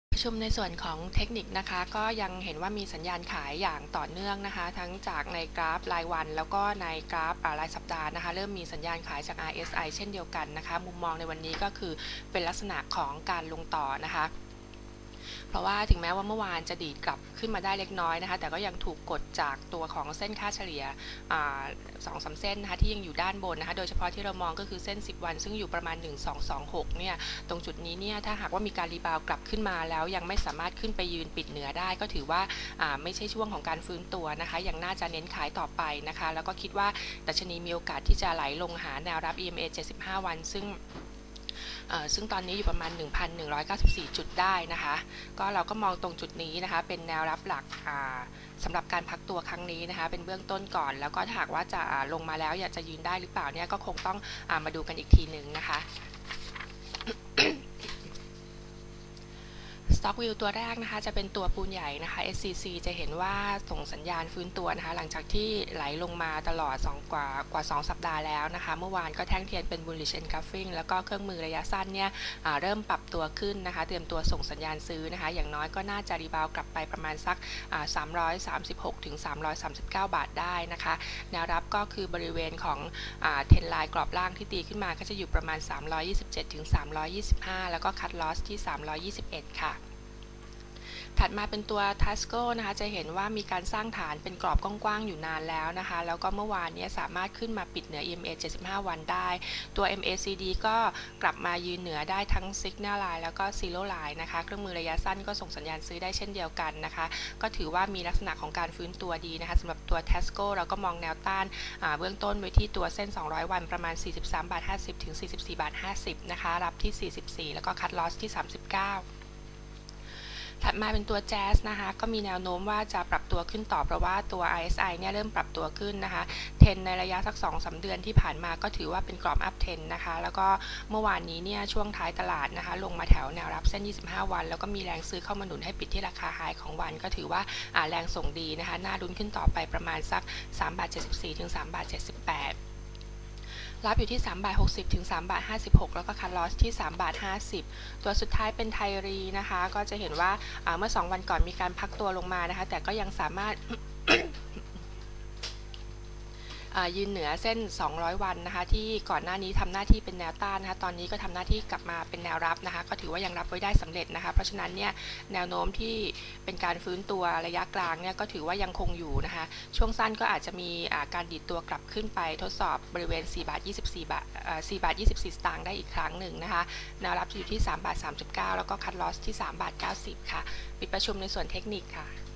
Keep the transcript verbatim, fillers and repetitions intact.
ประชุมในส่วนของเทคนิคนะคะก็ยังเห็นว่ามีสัญญาณขายอย่างต่อเนื่องนะคะทั้งจากในกราฟรายวันแล้วก็ในกราฟรายสัปดาห์นะคะเริ่มมีสัญญาณขายจาก อาร์ เอส ไอ เช่นเดียวกันนะคะมุมมองในวันนี้ก็คือเป็นลักษณะของการลงต่อนะคะเพราะว่าถึงแม้ว่าเมื่อวานจะดีดกลับขึ้นมาได้เล็กน้อยนะคะแต่ก็ยังถูกกดจากตัวของเส้นค่าเฉลี่ยสองสามเส้นนะคะที่ยังอยู่ด้านบนนะคะโดยเฉพาะที่เรามองก็คือเส้นสิบวันซึ่งอยู่ประมาณหนึ่ง สอง สอง หกเนี่ยตรงจุดนี้เนี่ยถ้าหากว่ามีการรีบาวกลับขึ้นมาแล้วยังไม่สามารถขึ้นไปยืนปิดเหนือได้ก็ถือว่าไม่ใช่ช่วงของการฟื้นตัวนะคะยังน่าจะเน้นขายต่อไปนะคะแล้วก็คิดว่าดัชนีมีโอกาสที่จะไหลลงหาแนวรับ อี เอ็ม เอ เจ็ดสิบห้าวันซึ่งซึ่งตอนนี้อยู่ประมาณ หนึ่งพันหนึ่งร้อยเก้าสิบสี่ จุดได้นะคะก็เราก็มองตรงจุดนี้นะคะเป็นแนวรับหลักสำหรับการพักตัวครั้งนี้นะคะเป็นเบื้องต้นก่อนแล้วก็ถ้าหากว่าจะลงมาแล้วอยากจะยืนได้หรือเปล่าเนี่ยก็คงต้องมาดูกันอีกทีหนึ่งนะคะStock View ตัวแรกนะคะจะเป็นตัวปูนใหญ่นะคะ เอส ซี ซี จะเห็นว่าส่งสัญญาณฟื้นตัวนะคะหลังจากที่ไหลลงมาตลอด2กว่ากว่าสองสัปดาห์แล้วนะคะเมื่อวานก็แท่งเทียนเป็น Bullish Engulfing แล้วก็เครื่องมือระยะสั้นเนี่ยเริ่มปรับตัวขึ้นนะคะเตรียมตัวส่งสัญญาณซื้อนะคะอย่างน้อยก็น่าจะรีบาวกลับไปประมาณสักสามร้อยสามสิบหกถึงสามร้อยสามสิบเก้าบาทได้นะคะแนวรับก็คือบริเวณของเทรนไลน์กรอบล่างที่ตีขึ้นมาก็จะอยู่ประมาณสามร้อยยี่สิบเจ็ดถึงสามร้อยยี่สิบห้าแล้วก็คัทลอสที่สามร้อยยี่สิบเอ็ดค่ะถัดมาเป็นตัว Tasco นะคะจะเห็นว่ามีการสร้างฐานเป็นกรอบกว้างๆอยู่นานแล้วนะคะแล้วก็เมื่อวานนี้สามารถขึ้นมาปิดเหนือ อี เอ็ม เอ เจ็ดสิบห้าวันได้ตัว เอ็ม เอ ซี ดี ก็กลับมายืนเหนือได้ทั้ง Signal Line แล้วก็ Zero Line นะคะเครื่องมือระยะสั้นก็ส่งสัญญาณซื้อได้เช่นเดียวกันนะคะก็ถือว่ามีลักษณะของการฟื้นตัวดีนะคะสำหรับตัว Tasco เราก็มองแนวต้านเบื้องต้นไว้ที่ตัวเส้นสองร้อยวันประมาณสี่สิบสามบาทห้าสิบถึงสี่สิบสี่บาทห้าสิบนะคะรับที่สี่สิบสี่แล้วก็คัทลอสที่สามสิบเก้าถัดมาเป็นตัว Jazz นะคะก็มีแนวโน้มว่าจะปรับตัวขึ้นต่อเพราะว่าตัว อาร์ เอส ไอ เนี่ยเริ่มปรับตัวขึ้นนะคะเทรนในระยะสัก สองถึงสาม เดือนที่ผ่านมาก็ถือว่าเป็นกรอบอัพเทรนนะคะแล้วก็เมื่อวานนี้เนี่ยช่วงท้ายตลาดนะคะลงมาแถวแนวรับเส้นยี่สิบห้าวันแล้วก็มีแรงซื้อเข้ามาหนุนให้ปิดที่ราคาไฮของวันก็ถือว่าแรงส่งดีนะคะน่าลุ้นขึ้นต่อไปประมาณสักสามบาทเจ็ดสิบสี่ถึงสามบาทเจ็ดสิบแปดรับอยู่ที่สามบาทหกสิบถึงสามบาทห้าสิบหกแล้วก็คัทลอสที่สามบาทห้าสิบตัวสุดท้ายเป็นไทรีนะคะก็จะเห็นว่าเมื่อสองวันก่อนมีการพักตัวลงมานะคะแต่ก็ยังสามารถ ยืนเหนือเส้นสองร้อยวันนะคะที่ก่อนหน้านี้ทำหน้าที่เป็นแนวต้านนะคะตอนนี้ก็ทำหน้าที่กลับมาเป็นแนวรับนะคะก็ถือว่ายังรับไว้ได้สำเร็จนะคะเพราะฉะนั้นเนี่ยแนวโน้มที่เป็นการฟื้นตัวระยะกลางเนี่ยก็ถือว่ายังคงอยู่นะคะช่วงสั้นก็อาจจะมีการดีดตัวกลับขึ้นไปทดสอบบริเวณสี่บาทยี่สิบสี่บาทสี่บาทยี่สิบสี่สตางค์ได้อีกครั้งหนึ่งนะคะแนวรับจะอยู่ที่สามบาทสามสิบเก้าแล้วก็คัทลอสที่สามบาทเก้าสิบค่ะปิดประชุมในส่วนเทคนิคค่ะ